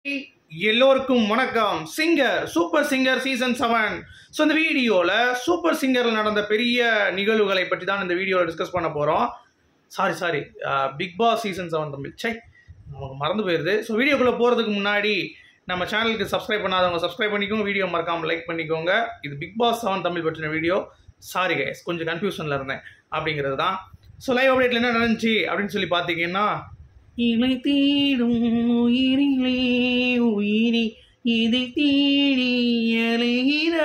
எல்லோருக்கும் வணக்கம். Singer super singer season 7. So இந்த வீடியோவில் சூப்பர் சிங்கரில் நடந்த பெரிய நிகழ்வுகளை பற்றி தான் இந்த வீடியோவில் டிஸ்கஸ் பண்ண போகிறோம். Sorry Bigg Boss season 7 Tamil நமக்கு மறந்து போயிடுது. ஸோ வீடியோக்குள்ளே போகிறதுக்கு முன்னாடி நம்ம சேனலுக்கு சப்ஸ்கிரைப் பண்ணாதவங்க சப்ஸ்கிரைப் பண்ணிக்கோங்க, வீடியோ மறக்காமல் லைக் பண்ணிக்கோங்க. இது பிக் பாஸ் 7 தமிழ் பற்றின வீடியோ. சாரி கைஸ், கொஞ்சம் கன்ஃபியூஷனில் இருந்தேன் அப்படிங்கிறது தான். ஸோ லைவ் அப்டேட்டில் என்ன நடந்துச்சு அப்படின்னு சொல்லி பார்த்தீங்கன்னா, இலை தேடும் உயிரிலே உயிரி இதை தேடி அலைகிறா.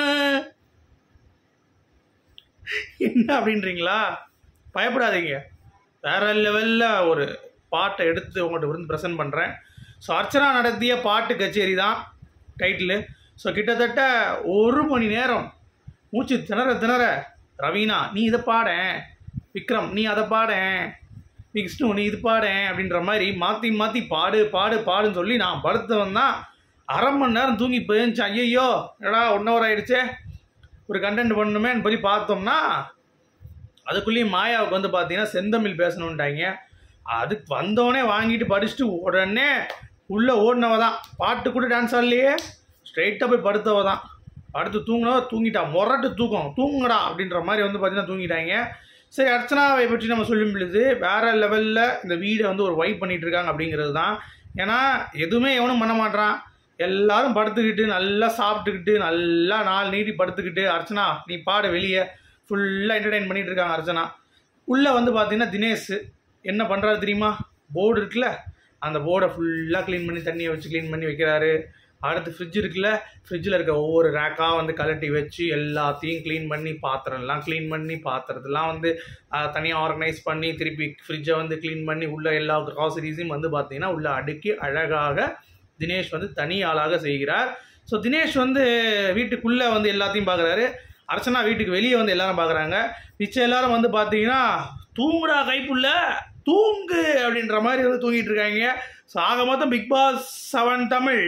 என்ன அப்படின்றீங்களா? பயப்படாதீங்க, வேற லெவலில் ஒரு பாட்டை எடுத்து உங்கள்கிட்ட விருந்து ப்ரெசென்ட் பண்ணுறேன். ஸோ அர்ச்சனா நடத்திய பாட்டு கச்சேரி தான் டைட்டிலு. ஸோ கிட்டத்தட்ட 1 மணி நேரம் மூச்சு திணற ரவீனா நீ இதை பாடேன், விக்ரம் நீ அதை பாடேன், விஷ்ணு நீ இது பாடேன் அப்படின்ற மாதிரி மாற்றி பாடுன்னு சொல்லி நான் படுத்தவன் தான் 1/2 மணி நேரம் தூங்கி போயிருந்துச்சேன். ஐயோ என்னடா 1 hour ஆகிடுச்சே, ஒரு கண்டென்ட் பண்ணணுமேன்னு போய் பார்த்தோம்னா அதுக்குள்ளேயும் மாயாவுக்கு வந்து பார்த்தீங்கன்னா செந்தமிழ் பேசணுன்ட்டாங்க. அதுக்கு வந்தோடனே வாங்கிட்டு படிச்சுட்டு உடனே உள்ளே ஓடினவ தான், பாட்டு கூட டான்ஸ் ஆடலையே, ஸ்ட்ரெயிட்டாக போய் படுத்தவ தான். படுத்து தூங்கினவ தூங்கிட்டா, மொரட்டு தூக்கம், தூங்குடா அப்படின்ற மாதிரி வந்து பார்த்தீங்கன்னா தூங்கிட்டாங்க. சரி, அர்ச்சனாவை பற்றி நம்ம சொல்லும் பொழுது வேறு லெவலில் இந்த வீடை வந்து ஒரு வைப் பண்ணிகிட்டு இருக்காங்க அப்படிங்கிறது தான். ஏன்னா எதுவுமே எவனும் பண்ண மாட்டான், எல்லாரும் படுத்துக்கிட்டு நல்லா சாப்பிட்டுக்கிட்டு நல்லா நாள் நீட்டி படுத்துக்கிட்டு அர்ச்சனா நீ பாடு வெளியே ஃபுல்லாக என்டர்டெயின் பண்ணிகிட்டு இருக்காங்க அர்ச்சனா. உள்ளே வந்து பார்த்தீங்கன்னா தினேஷ் என்ன பண்ணுறாரு தெரியுமா, போர்டு இருக்குல்ல அந்த போர்டை ஃபுல்லாக க்ளீன் பண்ணி தண்ணியை வச்சு க்ளீன் பண்ணி வைக்கிறாரு. அடுத்து ஃப்ரிட்ஜ் இருக்குல்ல, ஃப்ரிட்ஜில் இருக்க ஒவ்வொரு ரேக்காக வந்து கலட்டி வச்சு எல்லாத்தையும் க்ளீன் பண்ணி பாத்திரம்லாம் க்ளீன் பண்ணி பாத்திரத்தெல்லாம் வந்து தனியாக ஆர்கனைஸ் பண்ணி திருப்பி ஃப்ரிட்ஜை வந்து க்ளீன் பண்ணி உள்ள எல்லா க்ராசரிஸையும் வந்து பார்த்திங்கன்னா உள்ளே அடுக்கி அழகாக தினேஷ் வந்து தனி ஆளாக செய்கிறார். ஸோ தினேஷ் வந்து வீட்டுக்குள்ளே வந்து எல்லாத்தையும் பார்க்குறாரு, அர்ச்சனா வீட்டுக்கு வெளியே வந்து எல்லாரும் பார்க்குறாங்க. மிச்சம் எல்லாரும் வந்து பார்த்தீங்கன்னா தூங்குடா கைப்புள்ள தூங்கு அப்படின்ற மாதிரி வந்து தூங்கிட்டு இருக்காங்க. ஸோ ஆக மொத்தம் Bigg Boss 7 Tamil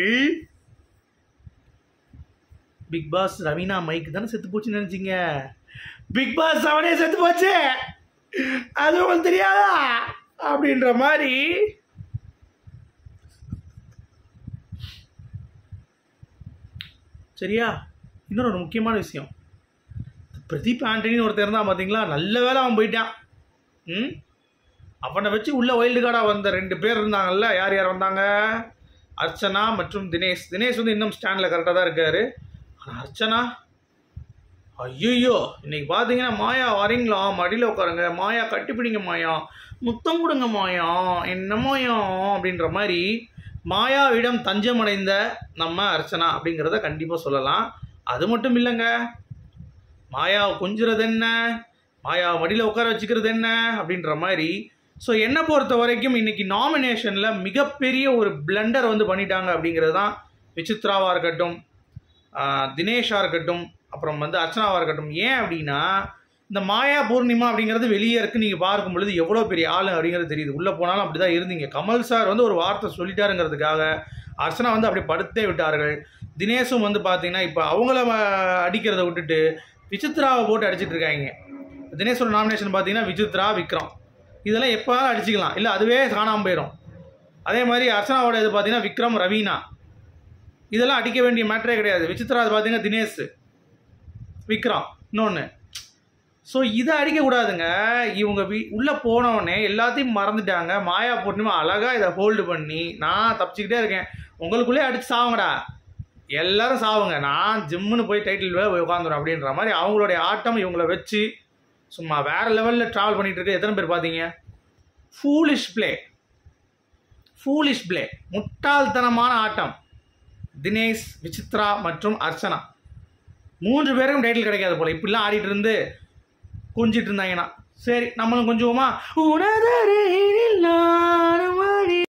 Bigg Boss Raveena மைக்கு தானே செத்து போச்சுன்னு நினைச்சிங்க, பிக் பாஸ் 7 செத்து போச்சு, அது உங்களுக்கு தெரியாதா அப்படின்ற மாதிரி சரியா. இன்னொரு முக்கியமான விஷயம், பிரதீப் ஆண்டனின்னு ஒருத்தர் இருந்தான் பார்த்தீங்களா, நல்ல வேலை அவன் போயிட்டான். அவனை வச்சு உள்ள வைல்டு கார்டாக வந்த 2 பேர் இருந்தாங்கல்ல, யார் யார் வந்தாங்க, அர்ச்சனா மற்றும் தினேஷ். தினேஷ் வந்து இன்னும் ஸ்டாண்டில் கரெக்டாக தான் இருக்காரு. ஆனால் அர்ச்சனா ஐயோ இன்னைக்கு பார்த்தீங்கன்னா மாயா வரீங்களா, மடியில் உட்காருங்க மாயா, கட்டிப்பிடிங்க மாயா, முத்தம் கொடுங்க மாயா, என்ன மாயா அப்படின்ற மாதிரி மாயாவிடம் தஞ்சமடைந்த நம்ம அர்ச்சனா அப்படிங்கிறத கண்டிப்பாக சொல்லலாம். அது மட்டும் இல்லைங்க, மாயாவை கொஞ்சுறது என்ன, மாயாவை மடியில் உட்கார வச்சுக்கிறது என்ன அப்படின்ற மாதிரி. ஸோ என்னை பொறுத்த வரைக்கும் இன்றைக்கி நாமினேஷனில் மிகப்பெரிய ஒரு பிளண்டர் வந்து பண்ணிட்டாங்க அப்படிங்கிறது தான். விசித்ராவாக இருக்கட்டும், தினேஷாக இருக்கட்டும், அப்புறம் வந்து அர்ச்சனாவாக இருக்கட்டும். ஏன் அப்படின்னா இந்த மாயா பூர்ணிமா அப்படிங்கிறது வெளியே இருக்குது, நீங்கள் பார்க்கும் பொழுது எவ்வளோ பெரிய ஆள் அப்படிங்கிறது தெரியுது. உள்ளே போனாலும் அப்படி தான் இருந்தீங்க. கமல் சார் வந்து ஒரு வார்த்தை சொல்லிட்டாருங்கிறதுக்காக அர்ச்சனா வந்து அப்படி படுத்தே விட்டார்கள். தினேஷும் வந்து பார்த்தீங்கன்னா இப்போ அவங்கள அடிக்கிறத விட்டுட்டு விசித்ராவை போட்டு அடிச்சிட்டு இருக்காங்க. தினேஷோட நாமினேஷன் பார்த்தீங்கன்னா விசித்ரா, விக்ரம் இதெல்லாம் எப்போ அடிச்சிக்கலாம், இல்லை அதுவே காணாமல் போயிடும். அதே மாதிரி அர்ச்சனாவோட இது பார்த்தீங்கன்னா விக்ரம், ரவீனா இதெல்லாம் அடிக்க வேண்டிய மேட்டரே கிடையாது. விசித்ரா அது பார்த்தீங்கன்னா தினேஷ், விக்ரம் இன்னொன்று. ஸோ இதை அடிக்கக்கூடாதுங்க. இவங்க உள்ளே போனோடனே எல்லாத்தையும் மறந்துட்டாங்க. மாயா பூர்ணிமா அழகாக இதை ஹோல்டு பண்ணி நான் தப்பிச்சுக்கிட்டே இருக்கேன், உங்களுக்குள்ளே அடித்து சாவுங்கடா, எல்லாரும் சாவுங்க, நான் ஜிம்முன்னு போய் டைட்டில் போய் உட்காந்துடும் அப்படின்ற மாதிரி அவங்களுடைய ஆட்டம் இவங்களை வச்சு சும்மா வேறு லெவலில் ட்ராவல் பண்ணிகிட்டு இருக்க எத்தனை பேர் பார்த்தீங்க. ஃபூலிஷ் பிளே, முட்டாள்தனமான ஆட்டம். தினேஷ், விசித்ரா மற்றும் அர்ச்சனா 3 பேருக்கும் டைட்டில் கிடைக்காது போல் இப்படிலாம் ஆடிட்டு இருந்து கொஞ்சிட்டு இருந்தாங்கன்னா. சரி நம்மளும் கொஞ்சமா